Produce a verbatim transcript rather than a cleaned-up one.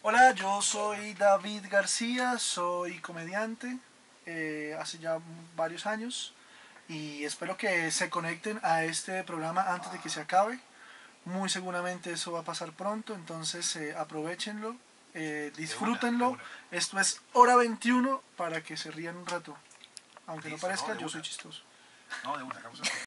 Hola, yo soy David García, soy comediante eh, hace ya varios años y espero que se conecten a este programa antes de que se acabe. Muy seguramente eso va a pasar pronto, entonces eh, aprovechenlo, eh, disfrútenlo. De una, de una. Esto es Hora veintiuno para que se rían un rato. Aunque no Listo, no, parezca, de yo soy una. chistoso. No, de una, hagamos así.